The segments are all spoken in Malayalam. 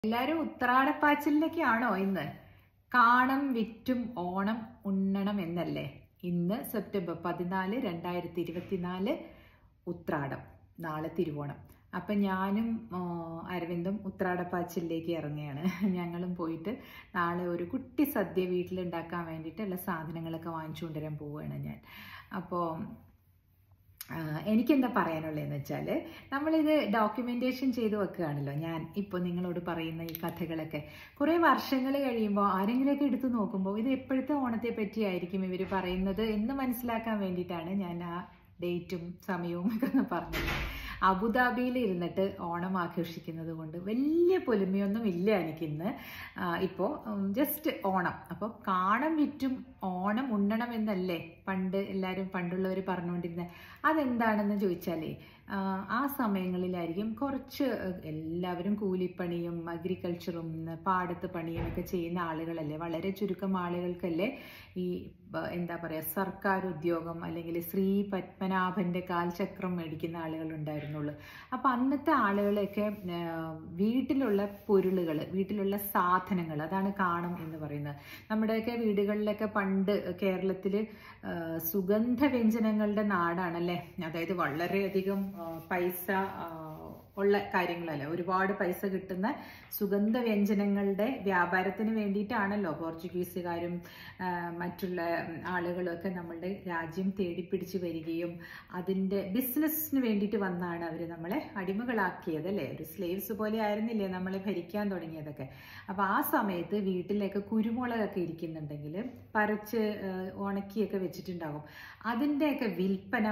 എല്ലാരും ഉത്രാടപ്പാച്ചിലേക്കാണോ ഇന്ന്? കാണം വിറ്റും ഓണം ഉണ്ണണം എന്നല്ലേ? ഇന്ന് സെപ്റ്റംബർ 14, 2024 ഉത്രാടം, നാളെ തിരുവോണം. അപ്പം ഞാനും അരവിന്ദും ഉത്രാടപ്പാച്ചിലേക്ക് ഇറങ്ങുകയാണ്. ഞങ്ങളും പോയിട്ട് നാളെ ഒരു കുട്ടി സദ്യ വീട്ടിലുണ്ടാക്കാൻ വേണ്ടിയിട്ടുള്ള സാധനങ്ങളൊക്കെ വാങ്ങിച്ചു കൊണ്ടുവരാൻ പോവുകയാണ് ഞാൻ. അപ്പോൾ എനിക്കെന്താ പറയാനുള്ളതെന്ന് വെച്ചാൽ, നമ്മളിത് ഡോക്യുമെൻറ്റേഷൻ ചെയ്ത് വെക്കുകയാണല്ലോ. ഞാൻ ഇപ്പോൾ നിങ്ങളോട് പറയുന്ന ഈ കഥകളൊക്കെ കുറേ വർഷങ്ങൾ കഴിയുമ്പോൾ ആരെങ്കിലുമൊക്കെ എടുത്തു നോക്കുമ്പോൾ ഇത് എപ്പോഴത്തെ ഓണത്തെ പറ്റിയായിരിക്കും ഇവർ പറയുന്നത് എന്ന് മനസ്സിലാക്കാൻ വേണ്ടിയിട്ടാണ് ഞാൻ ആ ഡേറ്റും സമയവും ഒക്കെ ഒന്ന് പറഞ്ഞത്. അബുദാബിയിൽ ഇരുന്നിട്ട് ഓണം ആഘോഷിക്കുന്നത് കൊണ്ട് വലിയ പൊലിമയൊന്നും ഇല്ല എനിക്കിന്ന്. ഇപ്പോൾ ജസ്റ്റ് ഓണം. അപ്പോൾ കാണം വിറ്റും ഓണം ഉണ്ണണം എന്നല്ലേ എല്ലാവരും പണ്ടുള്ളവർ പറഞ്ഞുകൊണ്ടിരുന്നത്? അതെന്താണെന്ന് ചോദിച്ചാലേ, ആ സമയങ്ങളിലായിരിക്കും കുറച്ച് എല്ലാവരും കൂലിപ്പണിയും അഗ്രികൾച്ചറും പാടത്ത് പണിയും ഒക്കെ ചെയ്യുന്ന ആളുകളല്ലേ. വളരെ ചുരുക്കം ആളുകൾക്കല്ലേ ഈ എന്താ പറയുക, സർക്കാർ ഉദ്യോഗം അല്ലെങ്കിൽ ശ്രീ പത്മനാഭൻ്റെ കാൽചക്രം മേടിക്കുന്ന ആളുകളുണ്ടായിരുന്നുള്ളൂ. അപ്പം അന്നത്തെ ആളുകളെയൊക്കെ വീട്ടിലുള്ള പൊരുളുകൾ, വീട്ടിലുള്ള സാധനങ്ങൾ, അതാണ് കാണം എന്ന് പറയുന്നത്. നമ്മുടെയൊക്കെ വീടുകളിലൊക്കെ പണ്ട് കേരളത്തിൽ സുഗന്ധവ്യഞ്ജനങ്ങളുടെ നാടാണല്ലേ. അതായത് വളരെയധികം പൈസ ഉള്ള കാര്യങ്ങളല്ല, ഒരുപാട് പൈസ കിട്ടുന്ന സുഗന്ധവ്യഞ്ജനങ്ങളുടെ വ്യാപാരത്തിന് വേണ്ടിയിട്ടാണല്ലോ പോർച്ചുഗീസുകാരും മറ്റുള്ള ആളുകളൊക്കെ നമ്മളുടെ രാജ്യം തേടിപ്പിടിച്ച് വരികയും അതിൻ്റെ ബിസിനസ്സിന് വേണ്ടിയിട്ട് വന്നാണ് അവർ നമ്മളെ അടിമകളാക്കിയത് അല്ലേ. ഒരു സ്ലേവ്സ് പോലെ ആയിരുന്നില്ലേ നമ്മളെ ഭരിക്കാൻ തുടങ്ങിയതൊക്കെ. അപ്പോൾ ആ സമയത്ത് വീട്ടിലേക്ക് കുരുമുളകൊക്കെ ഇരിക്കുന്നുണ്ടെങ്കിൽ പറിച്ച് ഉണക്കിയൊക്കെ വെച്ചിട്ടുണ്ടാകും. അതിൻ്റെയൊക്കെ വിൽപ്പന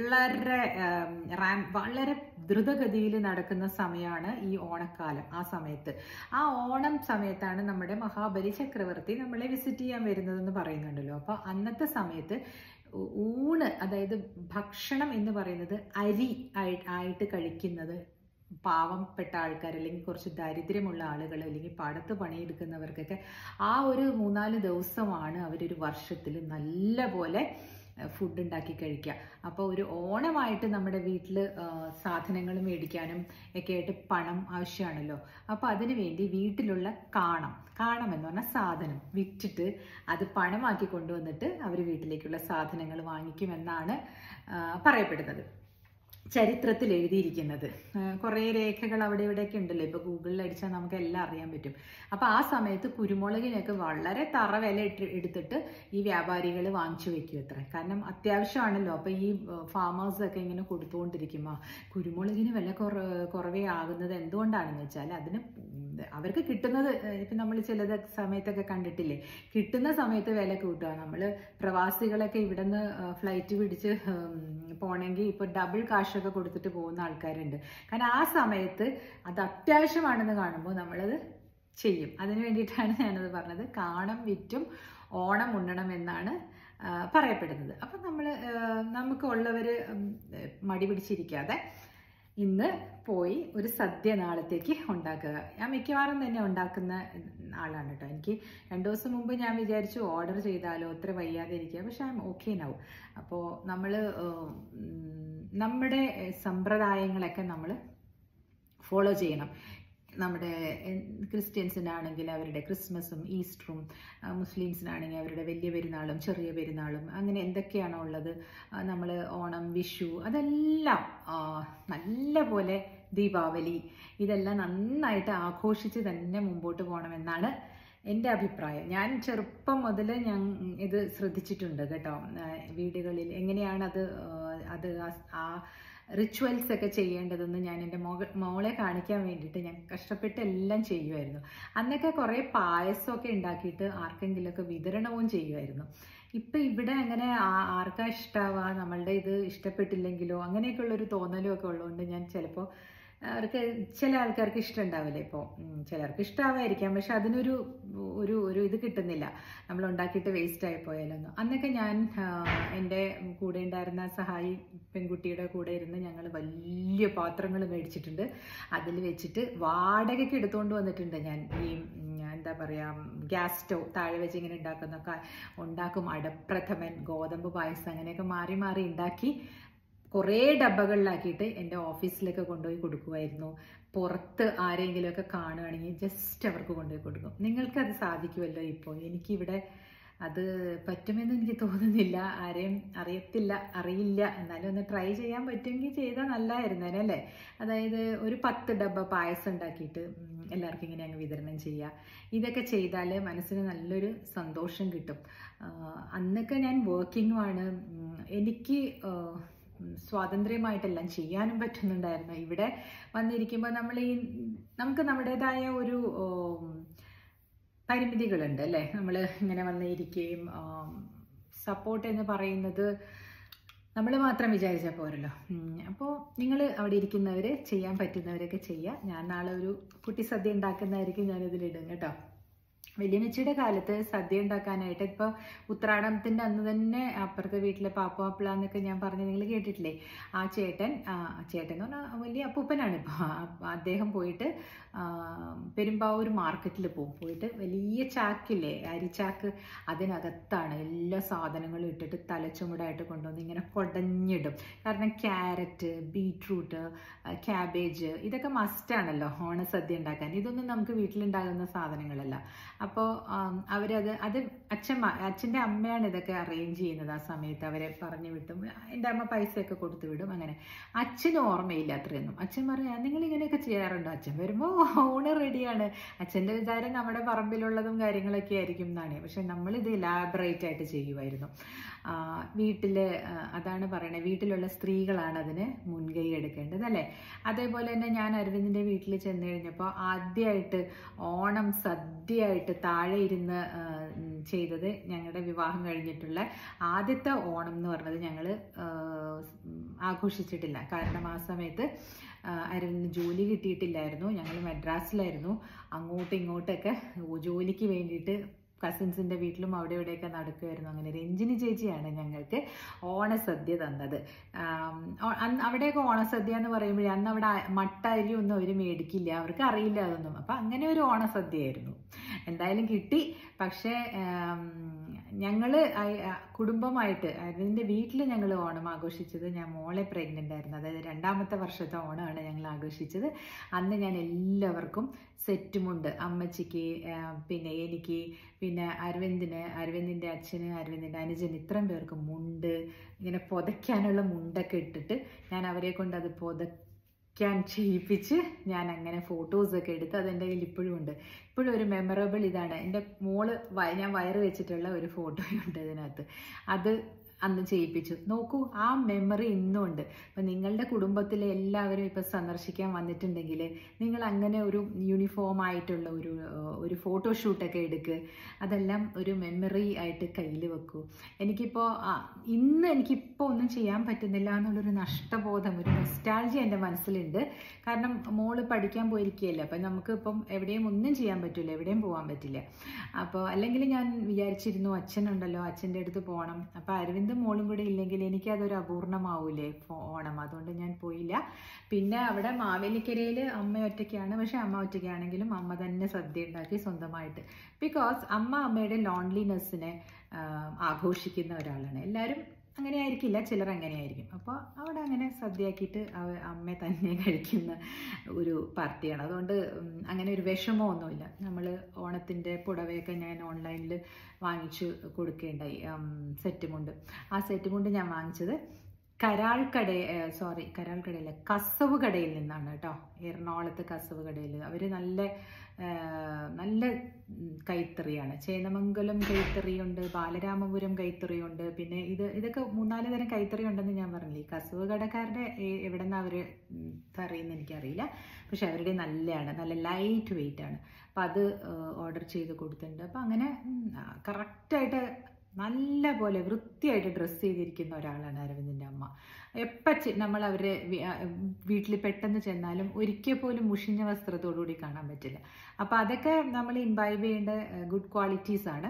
വളരെ ദ്രുതഗതിയിൽ നടക്കുന്ന സമയമാണ് ഈ ഓണക്കാലം. ആ ഓണം സമയത്താണ് നമ്മുടെ മഹാബലി ചക്രവർത്തി നമ്മളെ വിസിറ്റ് ചെയ്യാൻ വരുന്നതെന്ന് പറയുന്നുണ്ടല്ലോ. അപ്പോൾ അന്നത്തെ സമയത്ത് ഊണ്, അതായത് ഭക്ഷണം എന്ന് പറയുന്നത് അരി ആയിട്ട് കഴിക്കുന്നത് പാവപ്പെട്ട ആൾക്കാർ, അല്ലെങ്കിൽ കുറച്ച് ദരിദ്രമുള്ള ആളുകൾ, അല്ലെങ്കിൽ പാടത്ത് പണിയെടുക്കുന്നവർക്കൊക്കെ ആ ഒരു 3-4 ദിവസമാണ് അവരൊരു വർഷത്തിൽ നല്ല പോലെ ഫുഡ് ഉണ്ടാക്കി കഴിക്കുക. അപ്പോൾ ഒരു ഓണമായിട്ട് നമ്മുടെ വീട്ടിൽ സാധനങ്ങൾ മേടിക്കാനും ഒക്കെ ആയിട്ട് പണം ആവശ്യമാണല്ലോ. അപ്പോൾ അതിനു വേണ്ടി വീട്ടിലുള്ള കാണം എന്ന് പറഞ്ഞാൽ സാധനം വിറ്റിട്ട് അത് പണമാക്കി കൊണ്ടുവന്നിട്ട് അവർ വീട്ടിലേക്കുള്ള സാധനങ്ങൾ വാങ്ങിക്കുമെന്നാണ് പറയപ്പെടുന്നത്, ചരിത്രത്തിൽ എഴുതിയിരിക്കുന്നത്. കുറേ രേഖകൾ അവിടെ ഇവിടെയൊക്കെ ഉണ്ടല്ലോ. ഇപ്പോൾ ഗൂഗിളിൽ അടിച്ചാൽ നമുക്ക് എല്ലാം അറിയാൻ പറ്റും. അപ്പോൾ ആ സമയത്ത് കുരുമുളകിനൊക്കെ വളരെ തറ വില എടുത്തിട്ട് ഈ വ്യാപാരികൾ വാങ്ങിച്ചു വെക്കും അത്ര. കാരണം അത്യാവശ്യമാണല്ലോ. അപ്പോൾ ഈ ഫാമേഴ്സൊക്കെ ഇങ്ങനെ കൊടുത്തുകൊണ്ടിരിക്കുമ്പോൾ കുരുമുളകിന് വില കുറവേ ആകുന്നത് എന്തുകൊണ്ടാണെന്ന് വെച്ചാൽ, അതിന് അവർക്ക് കിട്ടുന്നത്, ഇപ്പം നമ്മൾ ചിലത് സമയത്തൊക്കെ കണ്ടിട്ടില്ലേ, കിട്ടുന്ന സമയത്ത് വില കൂട്ടുക. നമ്മൾ പ്രവാസികളൊക്കെ ഇവിടെ നിന്ന് ഫ്ലൈറ്റ് പിടിച്ച് പോകണമെങ്കിൽ ഇപ്പോൾ ഡബിൾ കാശൊക്കെ കൊടുത്തിട്ട് പോകുന്ന ആൾക്കാരുണ്ട്. കാരണം ആ സമയത്ത് അത് അത്യാവശ്യമാണെന്ന് കാണുമ്പോൾ നമ്മളത് ചെയ്യും. അതിന് വേണ്ടിയിട്ടാണ് ഞാനത് പറഞ്ഞത്. കാണം വിറ്റും ഓണം ഉണ്ണണം എന്നാണ് പറയപ്പെടുന്നത്. അപ്പം നമുക്ക് ഉള്ളവർ മടി പിടിച്ചിരിക്കാതെ ഇന്ന് പോയി ഒരു സദ്യ നാളത്തേക്ക് ഉണ്ടാക്കുക. ഞാൻ മിക്കവാറും തന്നെ ഉണ്ടാക്കുന്ന ആളാണ് കേട്ടോ. എനിക്ക് 2 ദിവസം മുമ്പ് ഞാൻ വിചാരിച്ചു ഓർഡർ ചെയ്താലോ, അത്ര വയ്യാതെ ഇരിക്കുക. പക്ഷെ ഐ എം ഓക്കെ നൗ. അപ്പോൾ നമ്മുടെ സമ്പ്രദായങ്ങളൊക്കെ നമ്മൾ ഫോളോ ചെയ്യണം. നമ്മുടെ ക്രിസ്ത്യൻസിനാണെങ്കിൽ അവരുടെ ക്രിസ്മസും ഈസ്റ്ററും, മുസ്ലിംസിനാണെങ്കിൽ അവരുടെ വലിയ പെരുന്നാളും ചെറിയ പെരുന്നാളും, അങ്ങനെ എന്തൊക്കെയാണോ ഉള്ളത്, നമ്മൾ ഓണം, വിഷു, അതെല്ലാം നല്ല പോലെ, ദീപാവലി, ഇതെല്ലാം നന്നായിട്ട് ആഘോഷിച്ച് തന്നെ മുമ്പോട്ട് പോകണമെന്നാണ് എൻ്റെ അഭിപ്രായം. ഞാൻ ചെറുപ്പം മുതൽ ഇത് ശ്രദ്ധിച്ചിട്ടുണ്ട് കേട്ടോ. വീടുകളിൽ എങ്ങനെയാണ് അത് ആ റിച്വൽസ് ഒക്കെ ചെയ്യേണ്ടതെന്ന് ഞാൻ എൻ്റെ മോളെ കാണിക്കാൻ വേണ്ടിയിട്ട് ഞാൻ കഷ്ടപ്പെട്ട് എല്ലാം ചെയ്യുമായിരുന്നു. അന്നൊക്കെ കുറേ പായസമൊക്കെ ഉണ്ടാക്കിയിട്ട് ആർക്കെങ്കിലുമൊക്കെ വിതരണവും ചെയ്യുമായിരുന്നു. ഇപ്പം ഇവിടെ അങ്ങനെ ആർക്കാ ഇഷ്ടമാവുക, നമ്മളുടെ ഇത് ഇഷ്ടപ്പെട്ടില്ലെങ്കിലോ അങ്ങനെയൊക്കെയുള്ളൊരു തോന്നലും ഒക്കെ ഉള്ളതുകൊണ്ട് ഞാൻ ചിലപ്പോൾ ചില ആൾക്കാർക്ക് ഇഷ്ടം ഉണ്ടാവില്ല. ഇപ്പോൾ ചിലർക്ക് ഇഷ്ടമാവായിരിക്കാം, പക്ഷെ അതിനൊരു ഇത് കിട്ടുന്നില്ല, നമ്മൾ ഉണ്ടാക്കിയിട്ട് വേസ്റ്റ് ആയി പോയാലൊന്നും. അന്നൊക്കെ ഞാൻ എൻ്റെ കൂടെ ഉണ്ടായിരുന്ന സഹായി പെൺകുട്ടിയുടെ കൂടെ ഇരുന്ന് ഞങ്ങൾ വലിയ പാത്രങ്ങൾ മേടിച്ചിട്ടുണ്ട്. അതിൽ വെച്ചിട്ട് വാടകയ്ക്ക് എടുത്തുകൊണ്ട് വന്നിട്ടുണ്ട് ഞാൻ. ഈ എന്താ പറയുക, ഗ്യാസ് സ്റ്റൗ താഴെ വെച്ച് ഇങ്ങനെ ഉണ്ടാക്കും. അടപ്രഥമൻ, ഗോതമ്പ് പായസം, അങ്ങനെയൊക്കെ മാറി മാറി ഉണ്ടാക്കി കുറേ ഡബ്ബകളിലാക്കിയിട്ട് എൻ്റെ ഓഫീസിലേക്ക് കൊണ്ടുപോയി കൊടുക്കുമായിരുന്നു. പുറത്ത് ആരെങ്കിലുമൊക്കെ കാണുകയാണെങ്കിൽ ജസ്റ്റ് അവർക്ക് കൊണ്ടുപോയി കൊടുക്കും. നിങ്ങൾക്കത് സാധിക്കുമല്ലോ ഇപ്പോൾ. എനിക്കിവിടെ അത് പറ്റുമെന്ന് എനിക്ക് തോന്നുന്നില്ല. ആരെയും അറിയില്ല. എന്നാലും ഒന്ന് ട്രൈ ചെയ്യാൻ പറ്റുമെങ്കിൽ ചെയ്താൽ നല്ലതായിരുന്നു അല്ലേ. അതായത് ഒരു 10 ഡബ്ബ പായസം ഉണ്ടാക്കിയിട്ട് എല്ലാവർക്കും ഇങ്ങനെ അങ്ങ് വിതരണം ചെയ്യുക. ഇതൊക്കെ ചെയ്താൽ മനസ്സിന് നല്ലൊരു സന്തോഷം കിട്ടും. അന്നൊക്കെ ഞാൻ വർക്കിങ്ങുമാണ്. എനിക്ക് സ്വാതന്ത്ര്യമായിട്ടെല്ലാം ചെയ്യാനും പറ്റുന്നുണ്ടായിരുന്നു. ഇവിടെ വന്നിരിക്കുമ്പോൾ നമുക്ക് നമ്മുടേതായ ഒരു പരിമിതികളുണ്ട് അല്ലേ. നമ്മൾ ഇങ്ങനെ വന്നിരിക്കുകയും സപ്പോർട്ട് എന്ന് പറയുന്നത് നമ്മൾ മാത്രം വിചാരിച്ചാൽ പോരല്ലോ. അപ്പോൾ നിങ്ങൾ അവിടെ ഇരിക്കുന്നവർ ചെയ്യാൻ പറ്റുന്നവരൊക്കെ ചെയ്യുക. ഞാൻ നാളെ ഒരു കുട്ടി സദ്യ ഉണ്ടാക്കുന്നതായിരിക്കും ഞാനിതിലിടും കേട്ടോ. വലിയമ്മച്ചിയുടെ കാലത്ത് സദ്യ ഉണ്ടാക്കാനായിട്ട് ഇപ്പോൾ ഉത്രാടത്തിൻ്റെ അന്ന് തന്നെ അപ്പുറത്തെ വീട്ടിലെ പാപ്പാപ്പിള എന്നൊക്കെ ഞാൻ പറഞ്ഞ് നിങ്ങൾ കേട്ടിട്ടില്ലേ. ആ ചേട്ടൻ എന്ന് പറഞ്ഞാൽ വലിയ അപ്പൂപ്പനാണ് ഇപ്പോൾ. അദ്ദേഹം പോയിട്ട് പെരുമ്പാവൂർ മാർക്കറ്റിൽ പോയിട്ട് വലിയ ചാക്കില്ലേ, അരിച്ചാക്ക്, അതിനകത്താണ് എല്ലാ സാധനങ്ങളും ഇട്ടിട്ട് തലച്ചുമടായിട്ട് കൊണ്ടുവന്ന് ഇങ്ങനെ കുടഞ്ഞിടും. കാരണം ക്യാരറ്റ്, ബീട്രൂട്ട്, ക്യാബേജ് ഇതൊക്കെ മസ്റ്റാണല്ലോ ഓണസദ്യ ഉണ്ടാക്കാൻ. ഇതൊന്നും നമുക്ക് വീട്ടിലുണ്ടാകുന്ന സാധനങ്ങളല്ല. അപ്പോൾ അത് അച്ഛൻ്റെ അമ്മയാണ് ഇതൊക്കെ അറേഞ്ച് ചെയ്യുന്നത്. ആ സമയത്ത് അവരെ പറഞ്ഞു വിട്ടും എൻ്റെ അമ്മ പൈസയൊക്കെ കൊടുത്തു വിടും. അങ്ങനെ അച്ഛന് ഓർമ്മയില്ല അത്രയൊന്നും. അച്ഛൻ പറയാം നിങ്ങൾ ഇങ്ങനെയൊക്കെ ചെയ്യാറുണ്ടോ? അച്ഛൻ വരുമ്പോൾ ഊണ് റെഡിയാണ്. അച്ഛൻ്റെ വിചാരം നമ്മുടെ പറമ്പിലുള്ളതും കാര്യങ്ങളൊക്കെ ആയിരിക്കും എന്നാണ്. പക്ഷെ നമ്മളിത് ഇലാബറേറ്റ് ആയിട്ട് ചെയ്യുമായിരുന്നു. അതാണ് പറയണത്, വീട്ടിലുള്ള സ്ത്രീകളാണ് അതിന് മുൻകൈ എടുക്കേണ്ടത് അല്ലേ. അതേപോലെ തന്നെ ഞാൻ അരവിന്ദിൻ്റെ വീട്ടിൽ ചെന്ന് കഴിഞ്ഞപ്പോൾ ആദ്യമായിട്ട് ഓണം സദ്യയായിട്ട് താഴെ ഇരുന്ന് ചെയ്തത്, ഞങ്ങളുടെ വിവാഹം കഴിഞ്ഞിട്ടുള്ള ആദ്യത്തെ ഓണം എന്ന് പറഞ്ഞത് ഞങ്ങൾ ആഘോഷിച്ചിട്ടില്ല. കാരണം ആ സമയത്ത് അരവിന്ദിന് ജോലി കിട്ടിയിട്ടില്ലായിരുന്നു. ഞങ്ങൾ മദ്രാസിലായിരുന്നു. അങ്ങോട്ടും ഇങ്ങോട്ടൊക്കെ ജോലിക്ക് വേണ്ടിയിട്ട് കസിൻസിൻ്റെ വീട്ടിലും അവിടെ ഇവിടെയൊക്കെ നടക്കുമായിരുന്നു. അങ്ങനെ രഞ്ജിനി ചേച്ചിയാണ് ഞങ്ങൾക്ക് ഓണസദ്യ തന്നത്. അവിടെയൊക്കെ ഓണസദ്യ എന്ന് പറയുമ്പോഴേ അന്ന് അവിടെ മട്ട അരി ഒന്നും അവർ മേടിക്കില്ല, അവർക്ക് അറിയില്ല അതൊന്നും. അപ്പം അങ്ങനെ ഒരു ഓണസദ്യയായിരുന്നു. എന്തായാലും കിട്ടി. പക്ഷേ ഞങ്ങൾ കുടുംബമായിട്ട് അതിൻ്റെ വീട്ടിൽ ഞങ്ങൾ ഓണം ആഘോഷിച്ചത്, ഞാൻ മോളെ പ്രഗ്നൻ്റ് ആയിരുന്നു, അതായത് 2ാമത്തെ വർഷത്തെ ഓണമാണ് ഞങ്ങൾ ആഘോഷിച്ചത്. അന്ന് ഞാൻ എല്ലാവർക്കും സെറ്റുമുണ്ട്, അമ്മച്ചിക്ക്, പിന്നെ എനിക്ക്, പിന്നെ അരവിന്ദിൻ്റെ അച്ഛന്, അരവിന്ദിൻ്റെ അനുജന്, ഇത്രയും പേർക്ക് മുണ്ട്, ഇങ്ങനെ പുതയ്ക്കാനുള്ള മുണ്ടൊക്കെ ഇട്ടിട്ട് ഞാൻ അവരെ കൊണ്ട് അത് ചെയ്യിപ്പിച്ച് ഞാൻ അങ്ങനെ ഫോട്ടോസൊക്കെ എടുത്ത് അതെൻ്റെ കയ്യിൽ ഇപ്പോഴും ഉണ്ട്. ഇപ്പോഴും ഒരു മെമ്മറബിൾ ഇതാണ്. എൻ്റെ മോള് ഞാൻ വയറ് വെച്ചിട്ടുള്ള ഒരു ഫോട്ടോയുണ്ട് ഇതിനകത്ത്. അത് അന്ന് ചെയ്യിപ്പിച്ചു. നോക്കൂ, ആ മെമ്മറി ഇന്നും ഉണ്ട്. അപ്പം നിങ്ങളുടെ കുടുംബത്തിലെ എല്ലാവരും ഇപ്പം സന്ദർശിക്കാൻ വന്നിട്ടുണ്ടെങ്കിൽ നിങ്ങൾ അങ്ങനെ ഒരു യൂണിഫോം ആയിട്ടുള്ള ഒരു ഫോട്ടോഷൂട്ടൊക്കെ എടുക്കുക. അതെല്ലാം ഒരു മെമ്മറി ആയിട്ട് കയ്യിൽ വെക്കൂ. എനിക്കിപ്പോൾ ഒന്നും ചെയ്യാൻ പറ്റുന്നില്ല എന്നുള്ളൊരു നഷ്ടബോധം, ഒരു നൊസ്റ്റാൾജിയ എൻ്റെ മനസ്സിലുണ്ട്. കാരണം മോള് പഠിക്കാൻ പോയിരിക്കുകയല്ലേ. അപ്പം നമുക്ക് ഇപ്പം എവിടെയും ഒന്നും ചെയ്യാൻ പറ്റില്ല, എവിടെയും പോകാൻ പറ്റില്ല. അപ്പോൾ അല്ലെങ്കിൽ ഞാൻ വിചാരിച്ചിരുന്നു അച്ഛനുണ്ടല്ലോ, അച്ഛൻ്റെ അടുത്ത് പോകണം. അപ്പോൾ അരവിന്ദ് മോളും കൂടെ ഇല്ലെങ്കിൽ എനിക്കതൊരു അപൂർണമാവൂലേ ഓണം. അതുകൊണ്ട് ഞാൻ പോയില്ല. പിന്നെ അവിടെ മാവേലിക്കരയിൽ അമ്മ ഒറ്റയ്ക്കാണ്. പക്ഷെ അമ്മ ഒറ്റയ്ക്കാണെങ്കിലും അമ്മ തന്നെ സദ്യ ഉണ്ടാക്കി സ്വന്തമായിട്ട്. ബിക്കോസ് അമ്മയുടെ ലോൺലിനെസ്സിനെ ആഘോഷിക്കുന്ന ഒരാളാണ്. എല്ലാവരും അങ്ങനെ ആയിരിക്കില്ല, ചിലർ അങ്ങനെ ആയിരിക്കും. അപ്പോൾ അവിടെ അങ്ങനെ സദ്യയാക്കിയിട്ട് അമ്മ തന്നെ കഴിക്കുന്ന ഒരു പാർട്ടിയാണ്. അതുകൊണ്ട് അങ്ങനെ ഒരു വിഷമമൊന്നുമില്ല. നമ്മൾ ഓണത്തിൻ്റെ പുടവയൊക്കെ ഞാൻ ഓൺലൈനിൽ വാങ്ങിച്ചു കൊടുക്കേണ്ടായി. സെറ്റുമുണ്ട്. ആ സെറ്റുമുണ്ട് ഞാൻ വാങ്ങിച്ചത് കരാൾക്കടയിലെ കസവ് കടയിൽ നിന്നാണ് കേട്ടോ. എറണാകുളത്ത് കസവ് കടയിൽ അവർ നല്ല കൈത്തറിയാണ്. ചേന്നമംഗലം കൈത്തറിയുണ്ട്, ബാലരാമപുരം കൈത്തറിയുണ്ട്. പിന്നെ ഇതൊക്കെ 3-4 തരം കൈത്തറി ഉണ്ടെന്ന് ഞാൻ പറഞ്ഞില്ലേ. കസവ് കടക്കാരുടെ എവിടെ നിന്ന് അവർ തറിയുന്ന എനിക്കറിയില്ല. പക്ഷെ അവരുടെ നല്ലതാണ്, നല്ല ലൈറ്റ് വെയിറ്റ് ആണ്. അപ്പം അത് ഓർഡർ ചെയ്ത് കൊടുത്തിട്ടുണ്ട്. അപ്പം അങ്ങനെ കറക്റ്റായിട്ട് നല്ല പോലെ വൃത്തിയായിട്ട് ഡ്രസ്സ് ചെയ്തിരിക്കുന്ന ഒരാളാണ് അരവിന്ദിൻ്റെ അമ്മ. നമ്മൾ അവരെ വീട്ടിൽ പെട്ടെന്ന് ചെന്നാലും ഒരിക്കൽ പോലും മുഷിഞ്ഞ വസ്ത്രത്തോടുകൂടി കാണാൻ പറ്റില്ല. അപ്പോൾ അതൊക്കെ നമ്മൾ ഇൻവൈവ് ചെയ്യേണ്ട ഗുഡ് ക്വാളിറ്റീസാണ്.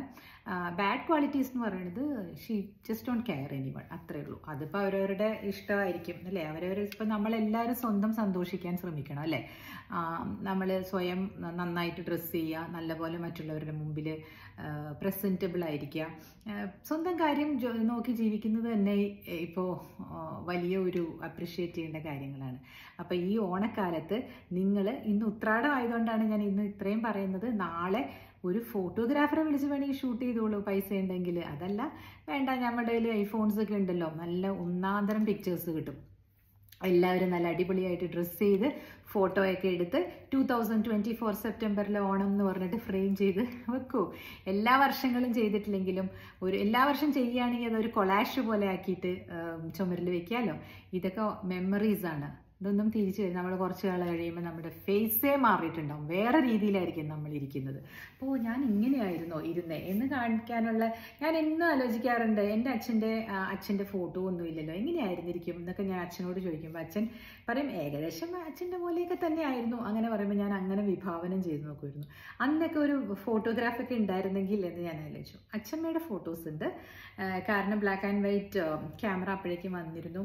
ബാഡ് ക്വാളിറ്റീസ് എന്ന് പറയുന്നത് she just don't care anyone, അത്രേ ഉള്ളൂ. അതിപ്പോൾ അവരവരുടെ ഇഷ്ടമായിരിക്കും അല്ലേ. അവരവർ ഇപ്പം നമ്മളെല്ലാവരും സ്വന്തം സന്തോഷിക്കാൻ ശ്രമിക്കണം അല്ലേ. നമ്മൾ സ്വയം നന്നായിട്ട് ഡ്രസ്സ് ചെയ്യുക, നല്ലപോലെ മറ്റുള്ളവരുടെ മുമ്പിൽ പ്രസൻറ്റബിൾ ആയിരിക്കുക, സ്വന്തം കാര്യം നോക്കി ജീവിക്കുന്നത് തന്നെ ഇപ്പോൾ വലിയ ഒരു അപ്രിഷ്യേറ്റ് ചെയ്യേണ്ട കാര്യങ്ങളാണ്. അപ്പോൾ ഈ ഓണക്കാലത്ത് നിങ്ങൾ ഇന്ന് ഉത്രാടം ആയതുകൊണ്ടാണ് ഞാൻ ഇന്ന് ഇത്രയും പറയുന്നത്. നാളെ ഒരു ഫോട്ടോഗ്രാഫറെ വിളിച്ച് വേണമെങ്കിൽ ഷൂട്ട് ചെയ്തോളൂ, പൈസ ഉണ്ടെങ്കിൽ. അതല്ല വേണ്ട, നമ്മുടെ കയ്യിൽ ഐഫോൺസ് ഒക്കെ ഉണ്ടല്ലോ, നല്ല ഒന്നാന്തരം പിക്ചേഴ്സ് കിട്ടും. എല്ലാവരും നല്ല അടിപൊളിയായിട്ട് ഡ്രസ്സ് ചെയ്ത് ഫോട്ടോയൊക്കെ എടുത്ത് 2024 സെപ്റ്റംബറിലെ ഓണം എന്ന് പറഞ്ഞിട്ട് ഫ്രെയിം ചെയ്ത് വെക്കൂ. എല്ലാ വർഷങ്ങളും ചെയ്തിട്ടില്ലെങ്കിലും എല്ലാ വർഷം ചെയ്യുകയാണെങ്കിൽ അതൊരു കൊളാഷ് പോലെ ആക്കിയിട്ട് ചുമരിൽ വെക്കാമല്ലോ. ഇതൊക്കെ മെമ്മറീസാണ്. ഇതൊന്നും തിരിച്ചു വരും. നമ്മൾ കുറച്ച് കാലം കഴിയുമ്പോൾ നമ്മുടെ ഫേസേ മാറിയിട്ടുണ്ടാവും, വേറെ രീതിയിലായിരിക്കും നമ്മൾ ഇരിക്കുന്നത്. അപ്പോൾ ഞാൻ ഇങ്ങനെയായിരുന്നോ ഇരുന്നേ എന്ന് കാണിക്കാനുള്ള, ഞാൻ എന്നും ആലോചിക്കാറുണ്ട്. എൻ്റെ അച്ഛൻ്റെ ഫോട്ടോ ഒന്നും ഇല്ലല്ലോ, എങ്ങനെയായിരുന്നിരിക്കും എന്നൊക്കെ ഞാൻ അച്ഛനോട് ചോദിക്കുമ്പോൾ അച്ഛൻ പറയും ഏകദേശം അച്ഛൻ്റെ പോലെയൊക്കെ തന്നെ ആയിരുന്നു. അങ്ങനെ പറയുമ്പോൾ ഞാൻ അങ്ങനെ വിഭാവനം ചെയ്ത് നോക്കുമായിരുന്നു. അന്നൊക്കെ ഒരു ഫോട്ടോഗ്രാഫൊക്കെ ഉണ്ടായിരുന്നെങ്കിൽ എന്ന് ഞാൻ ആലോചിച്ചു. അച്ഛമ്മയുടെ ഫോട്ടോസ് ഉണ്ട്, കാരണം ബ്ലാക്ക് ആൻഡ് വൈറ്റ് ക്യാമറ അപ്പോഴേക്കും വന്നിരുന്നു.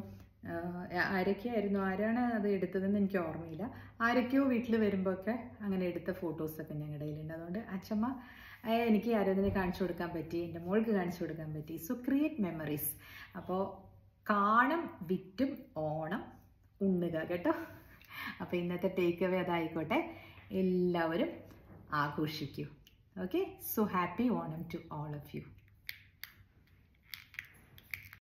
ആരാണ് അത് എടുത്തതെന്ന് എനിക്ക് ഓർമ്മയില്ല. ആരൊക്കെയോ വീട്ടിൽ വരുമ്പോൾ ഒക്കെ അങ്ങനെ എടുത്ത ഫോട്ടോസൊക്കെ ഞങ്ങളുടെ കയ്യിലുണ്ട്. അതുകൊണ്ട് അച്ഛമ്മ എനിക്ക് ആരോഗ്യനെ കാണിച്ചു കൊടുക്കാൻ പറ്റി, എൻ്റെ മോൾക്ക് കാണിച്ചു കൊടുക്കാൻ പറ്റി. So create memories. അപ്പോൾ കാണും വിറ്റും ഓണം ഉണ്ണുക കേട്ടോ. അപ്പോൾ ഇന്നത്തെ ടേക്ക് അവേ അതായിക്കോട്ടെ, എല്ലാവരും ആഘോഷിക്കൂ. Okay, so happy Onam to all of U.